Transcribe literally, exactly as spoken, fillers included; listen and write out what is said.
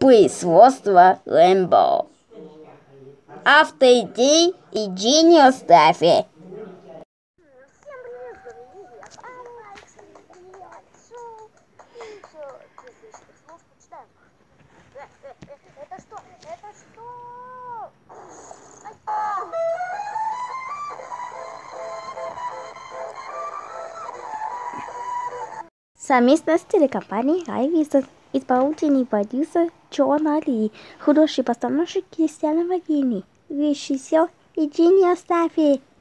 Производство Rainbow. Автоидей и Genius Staffy. Это что? Это что? Совместно с телекомпанией iVision, исполнительный продюсер Джона Ли, художественный постановщик Кристиана Вагини, режиссер Евгения Стаффи.